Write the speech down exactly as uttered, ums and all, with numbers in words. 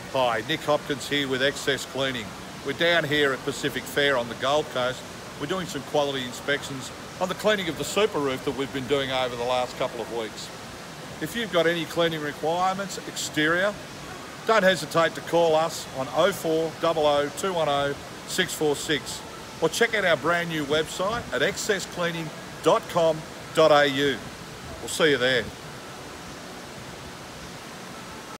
Hi, Nick Hopkins here with Excess Cleaning. We're down here at Pacific Fair on the Gold Coast. We're doing some quality inspections on the cleaning of the super roof that we've been doing over the last couple of weeks. If you've got any cleaning requirements, exterior, don't hesitate to call us on oh four hundred, hundred, two one oh, six four six or check out our brand new website at excess cleaning dot com dot a u. We'll see you there.